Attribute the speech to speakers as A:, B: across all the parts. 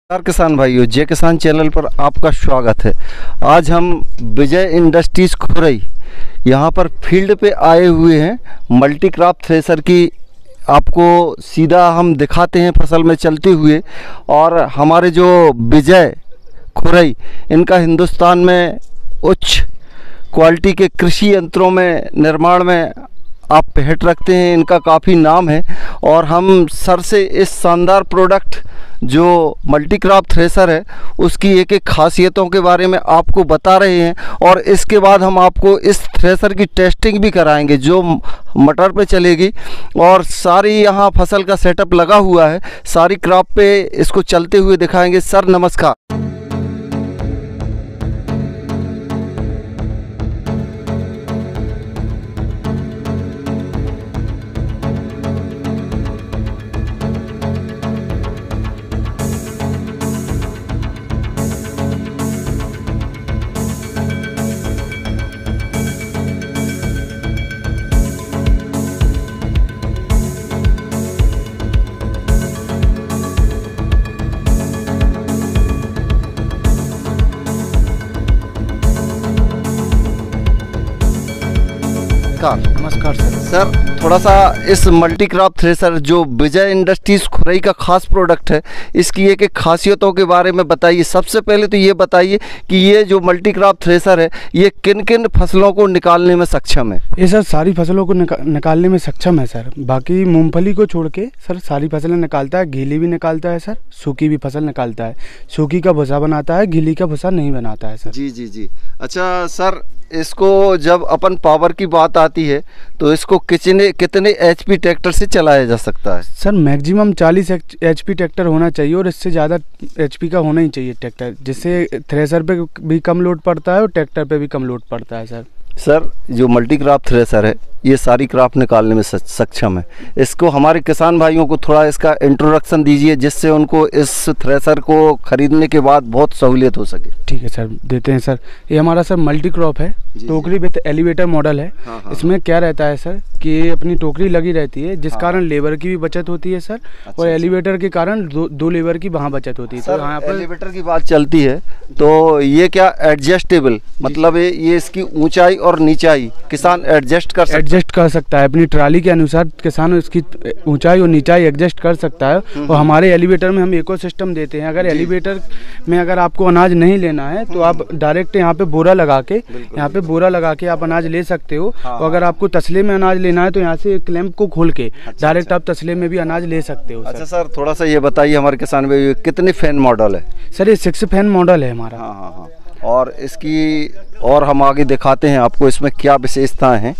A: नमस्कार किसान भाइयों, जय किसान चैनल पर आपका स्वागत है। आज हम विजय इंडस्ट्रीज खुरई यहाँ पर फील्ड पे आए हुए हैं। मल्टी क्रॉप थ्रेसर की आपको सीधा हम दिखाते हैं फसल में चलते हुए। और हमारे जो विजय खुरई, इनका हिंदुस्तान में उच्च क्वालिटी के कृषि यंत्रों में निर्माण में आप पहट रखते हैं, इनका काफ़ी नाम है। और हम सर से इस शानदार प्रोडक्ट जो मल्टी क्रॉप थ्रेसर है उसकी एक एक खासियतों के बारे में आपको बता रहे हैं। और इसके बाद हम आपको इस थ्रेसर की टेस्टिंग भी कराएंगे जो मटर पे चलेगी। और सारी यहाँ फसल का सेटअप लगा हुआ है, सारी क्रॉप पे इसको चलते हुए दिखाएंगे। सर नमस्कार।
B: नमस्कार सर।
A: सर थोड़ा सा इस मल्टी क्रॉप थ्रेसर जो विजय इंडस्ट्रीज खुरई का खास प्रोडक्ट है, इसकी एक एक खासियतों के बारे में बताइए। सबसे पहले तो ये बताइए कि ये जो मल्टी क्रॉप थ्रेसर है ये किन किन फसलों को निकालने में सक्षम है।
B: ये सर सारी फसलों को निकालने में सक्षम है सर। बाकी मूंगफली को छोड़ के सर सारी फसलें निकालता है। गीली भी निकालता है सर, सूखी भी फसल निकालता है। सूखी का भूसा बनाता है, गीली का भूसा नहीं बनाता है सर।
A: जी जी जी। अच्छा सर, इसको जब अपन पावर की बात आती है तो इसको कितने एचपी ट्रैक्टर से चलाया जा सकता है।
B: सर मैक्सिमम 40 एचपी ट्रैक्टर होना चाहिए और इससे ज़्यादा एचपी का होना ही चाहिए ट्रैक्टर, जिससे थ्रेसर पे भी कम लोड पड़ता है और ट्रैक्टर पे भी कम लोड पड़ता है सर।
A: सर जो मल्टी क्रॉप थ्रेसर है ये सारी क्रॉप निकालने में सक्षम है। इसको हमारे किसान भाइयों को थोड़ा इसका इंट्रोडक्शन दीजिए जिससे उनको इस थ्रेसर को खरीदने के बाद बहुत सहूलियत हो सके।
B: ठीक है सर, देते हैं सर। ये हमारा सर मल्टी क्रॉप है, टोकरी विद एलिवेटर मॉडल है। इसमें क्या रहता है सर कि ये अपनी टोकरी लगी रहती है, जिस कारण लेबर की भी बचत होती है सर। और एलिवेटर के कारण दो लेबर की वहाँ बचत होती है।
A: तो यहाँ पर एलिवेटर की बात चलती है तो ये क्या एडजस्टेबल, मतलब ये इसकी ऊंचाई और नीचाई किसान एडजस्ट कर
B: सकता है अपनी ट्राली के अनुसार। किसान इसकी ऊंचाई और नीचाई एडजस्ट कर सकता है। और हमारे एलिवेटर में हम इको सिस्टम देते हैं। अगर एलिवेटर में अगर आपको अनाज नहीं लेना है तो आप डायरेक्ट यहाँ पे बोरा लगा के आप अनाज ले सकते हो। और अगर आपको तसले में अनाज लेना है तो यहाँ से क्लैंप को खोल के डायरेक्ट आप तसले में भी अनाज ले सकते हो।
A: अच्छा सर, थोड़ा सा ये बताइए हमारे किसान भाई कितने फैन मॉडल है।
B: सर ये 6 फैन मॉडल है हमारा।
A: हाँ। और इसकी और हम आगे दिखाते हैं आपको इसमें क्या विशेषताएं हैं।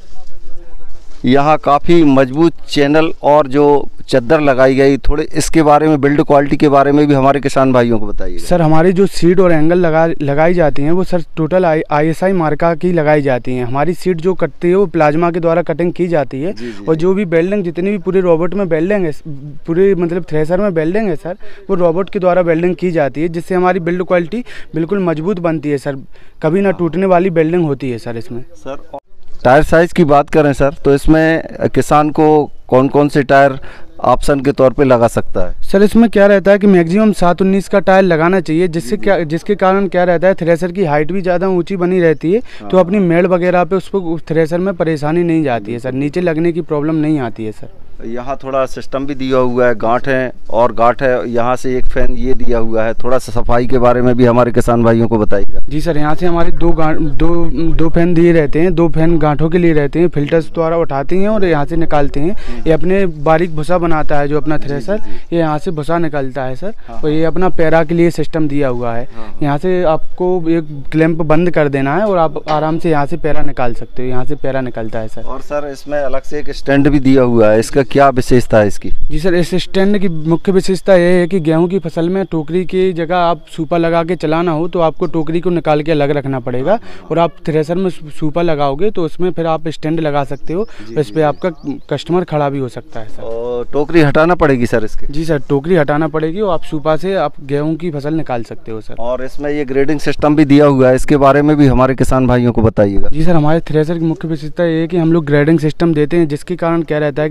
A: यहाँ काफ़ी मजबूत चैनल और जो चद्दर लगाई गई, थोड़े इसके बारे में, बिल्ड क्वालिटी के बारे में भी हमारे किसान भाइयों को बताइए। सर
B: हमारी जो सीड और एंगल लगाई जाती हैं वो सर टोटल ISI मार्का की लगाई जाती हैं। हमारी सीड जो कटती है वो प्लाज्मा के द्वारा कटिंग की जाती है। और जो भी बेल्डिंग, जितनी भी पूरे रोबोट में बेल्डिंग है, पूरे मतलब थ्रेसर में बेल्डिंग है सर, वो रोबोट के द्वारा बेल्डिंग की जाती है, जिससे हमारी बिल्ड क्वालिटी बिल्कुल मजबूत बनती है सर। कभी ना टूटने वाली बेल्डिंग होती है सर इसमें।
A: सर टायर साइज़ की बात करें सर तो इसमें किसान को कौन कौन से टायर ऑप्शन के तौर पे लगा सकता है।
B: सर इसमें क्या रहता है कि मैक्सिमम 7-19 का टायर लगाना चाहिए, जिसके कारण क्या रहता है थ्रेसर की हाइट भी ज़्यादा ऊंची बनी रहती है। तो अपनी मेड़ वगैरह पे उसको थ्रेसर में परेशानी नहीं जाती है सर, नीचे लगने की प्रॉब्लम नहीं आती है सर।
A: यहाँ थोड़ा सिस्टम भी दिया हुआ है, गांठ है यहाँ से एक फैन ये दिया हुआ है। थोड़ा सा सफाई के बारे में भी हमारे किसान भाइयों को बताइएगा।
B: जी सर, यहाँ से हमारे दो फैन दिए रहते हैं। 2 फैन गांठों के लिए रहते हैं, फिल्टर्स द्वारा उठाते हैं और यहाँ से निकालते हैं। ये अपने बारीक भूसा बनाता है जो अपना थ्रेसर, ये यहाँ से भूसा निकलता है सर। और ये अपना पैरा के लिए सिस्टम दिया हुआ है। यहाँ से आपको एक क्लैंप बंद कर देना है और आप आराम से यहाँ से पैरा निकाल सकते हो। यहाँ से पैरा निकलता है सर।
A: और सर इसमें अलग से एक स्टैंड भी दिया हुआ है, इसका क्या विशेषता है इसकी।
B: जी सर, इस स्टैंड की मुख्य विशेषता ये है कि गेहूं की फसल में टोकरी की जगह आप सूपा लगा के चलाना हो तो आपको टोकरी को निकाल के अलग रखना पड़ेगा। और आप थ्रेसर में सूपा लगाओगे तो उसमें फिर आप स्टैंड लगा सकते हो। इस पे आपका कस्टमर खड़ा भी हो सकता है सर।
A: और टोकरी हटाना पड़ेगी सर इसके।
B: जी सर, टोकरी हटाना पड़ेगी और आप सूपा से आप गेहूं की फसल निकाल सकते हो सर।
A: और इसमें ये ग्रेडिंग सिस्टम भी दिया हुआ है, इसके बारे में भी हमारे किसान भाइयों को बताइएगा।
B: जी सर, हमारे थ्रेसर की मुख्य विशेषता ये है कि हम लोग ग्रेडिंग सिस्टम देते हैं, जिसके कारण क्या रहता है कि अनाज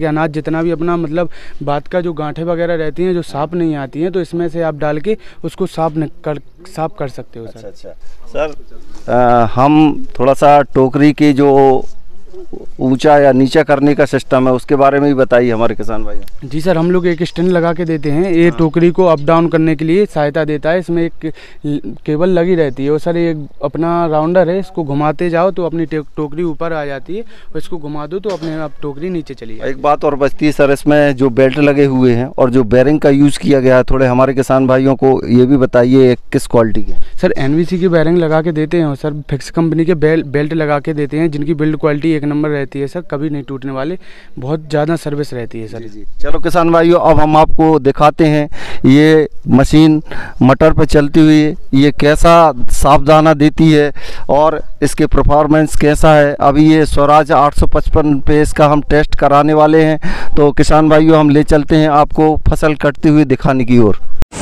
B: जितना भी अपना मतलब बात का जो गांठें वगैरह रहती हैं जो साफ नहीं आती हैं, तो इसमें से आप डाल के उसको साफ कर सकते हो सर।
A: अच्छा सर, हम थोड़ा सा टोकरी की जो ऊंचा या नीचा करने का सिस्टम है उसके बारे में भी बताइए हमारे किसान भाई।
B: जी सर, हम लोग एक स्टैंड लगा के देते हैं, ये टोकरी को अप डाउन करने के लिए सहायता देता है। इसमें एक केबल लगी रहती है और सर ये अपना राउंडर है, इसको घुमाते जाओ तो अपनी टोकरी ऊपर आ जाती है और इसको घुमा दो तो अपने आप टोकरी नीचे चली जाए।
A: एक बात और बचती है सर, इसमें जो बेल्ट लगे हुए हैं और जो बेरिंग का यूज़ किया गया है, थोड़े हमारे किसान भाइयों को ये भी बताइए किस क्वालिटी के।
B: सर NVC की बेरिंग लगा के देते हैं और सर फिक्स कंपनी के बेल्ट लगा के देते हैं, जिनकी बिल्ड क्वालिटी एक नंबर रहती है सर, कभी नहीं टूटने वाले, बहुत ज़्यादा सर्विस रहती है सर।
A: जी। चलो किसान भाइयों, अब हम आपको दिखाते हैं ये मशीन मटर पर चलती हुई ये कैसा साफ दाना देती है और इसके परफॉर्मेंस कैसा है। अभी ये स्वराज 855 पे इसका हम टेस्ट कराने वाले हैं, तो किसान भाइयों हम ले चलते हैं आपको फसल कटती हुई दिखाने की ओर।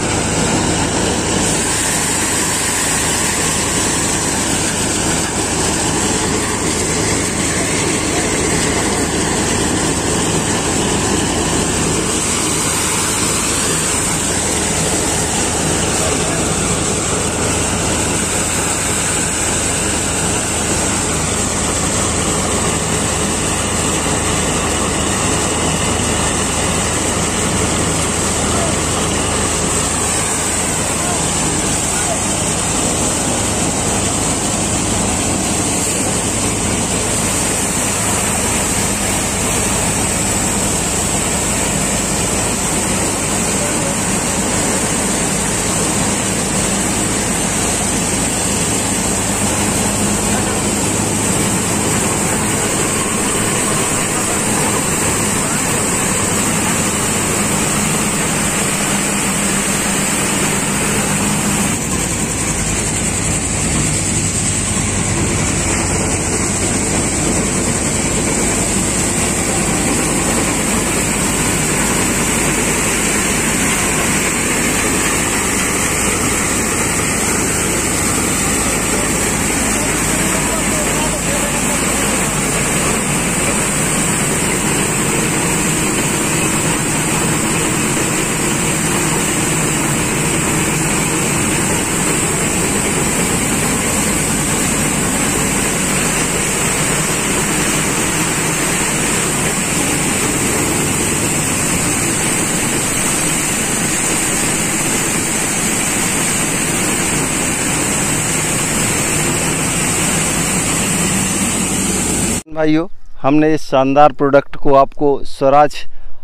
A: भाइयों, हमने इस शानदार प्रोडक्ट को आपको स्वराज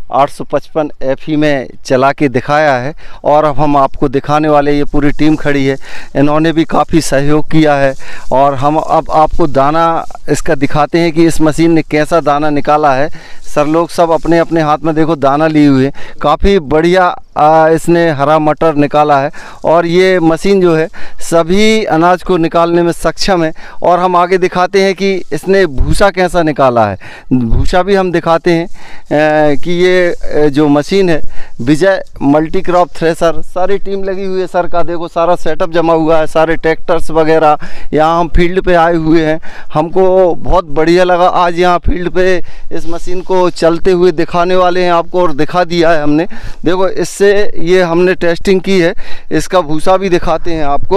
A: 855 FE में चला के दिखाया है और अब हम आपको दिखाने वाले, ये पूरी टीम खड़ी है, इन्होंने भी काफ़ी सहयोग किया है और हम अब आपको दाना इसका दिखाते हैं कि इस मशीन ने कैसा दाना निकाला है। सर लोग सब अपने अपने हाथ में देखो दाना लिए हुए हैं, काफ़ी बढ़िया इसने हरा मटर निकाला है और ये मशीन जो है सभी अनाज को निकालने में सक्षम है। और हम आगे दिखाते हैं कि इसने भूसा कैसा निकाला है, भूसा भी हम दिखाते हैं कि ये जो मशीन है विजय मल्टी क्रॉप थ्रेसर, सारी टीम लगी हुई है सर का, देखो सारा सेटअप जमा हुआ है, सारे ट्रैक्टर्स वगैरह। यहाँ हम फील्ड पे आए हुए हैं, हमको बहुत बढ़िया लगा आज यहाँ फील्ड पे इस मशीन को चलते हुए दिखाने वाले हैं आपको और दिखा दिया है हमने। देखो इससे ये हमने टेस्टिंग की है, इसका भूसा भी दिखाते हैं आपको,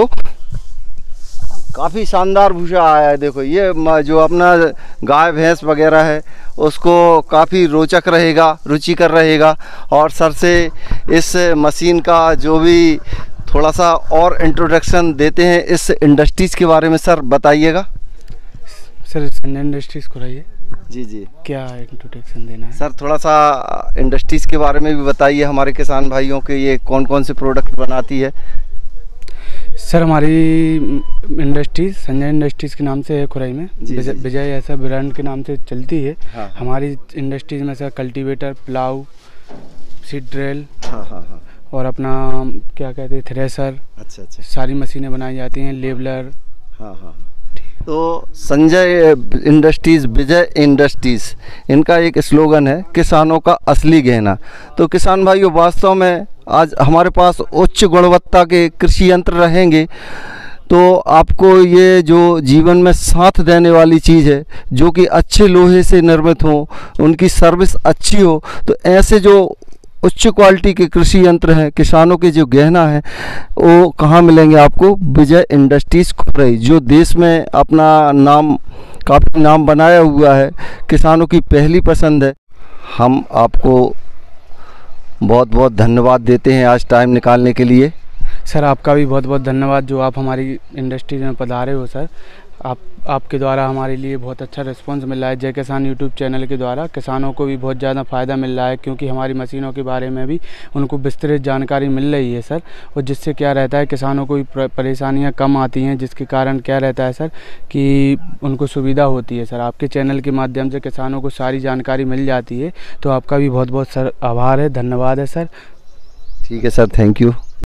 A: काफ़ी शानदार भूसा आया है। देखो ये जो अपना गाय भैंस वगैरह है उसको काफ़ी रोचक रहेगा, रुचिकर रहेगा। और सर से इस मशीन का जो भी थोड़ा सा और इंट्रोडक्शन देते हैं इस इंडस्ट्रीज़ के बारे में, सर बताइएगा।
B: सर संजय इंडस्ट्रीज़ को रहिए।
A: जी
B: क्या इंट्रोडक्शन देना है
A: सर, थोड़ा सा इंडस्ट्रीज़ के बारे में भी बताइए हमारे किसान भाइयों के, ये कौन कौन से प्रोडक्ट बनाती है।
B: सर हमारी इंडस्ट्रीज संजय इंडस्ट्रीज़ के नाम से है खुराई में, विजय ऐसा ब्रांड के नाम से चलती है। हाँ। हमारी इंडस्ट्रीज में sir cultivator, plough, seed drill, हाँ। और अपना क्या कहते हैं थ्रेसर, अच्छा सारी मशीनें बनाई जाती हैं, लेबलर। हाँ।
A: तो संजय इंडस्ट्रीज़, विजय इंडस्ट्रीज़, इनका एक स्लोगन है किसानों का असली गहना। तो किसान भाइयों, वास्तव में आज हमारे पास उच्च गुणवत्ता के कृषि यंत्र रहेंगे तो आपको ये जो जीवन में साथ देने वाली चीज़ है, जो कि अच्छे लोहे से निर्मित हो, उनकी सर्विस अच्छी हो, तो ऐसे जो उच्च क्वालिटी के कृषि यंत्र हैं, किसानों के जो गहना है, वो कहाँ मिलेंगे आपको? विजय इंडस्ट्रीज़ खुरई, जो देश में अपना नाम, काफ़ी नाम बनाया हुआ है, किसानों की पहली पसंद है। हम आपको बहुत बहुत धन्यवाद देते हैं आज टाइम निकालने के लिए।
B: सर आपका भी बहुत बहुत धन्यवाद जो आप हमारी इंडस्ट्री में पधारे हो सर। आपके द्वारा हमारे लिए बहुत अच्छा रिस्पांस मिल रहा है। जय किसान यूट्यूब चैनल के द्वारा किसानों को भी बहुत ज़्यादा फ़ायदा मिल रहा है, क्योंकि हमारी मशीनों के बारे में भी उनको विस्तृत जानकारी मिल रही है सर। और जिससे क्या रहता है, किसानों को भी परेशानियां कम आती हैं, जिसके कारण क्या रहता है सर कि उनको सुविधा होती है सर। आपके चैनल के माध्यम से किसानों को सारी जानकारी मिल जाती है। तो आपका भी बहुत बहुत सर आभार है, धन्यवाद है सर।
A: ठीक है सर, थैंक यू।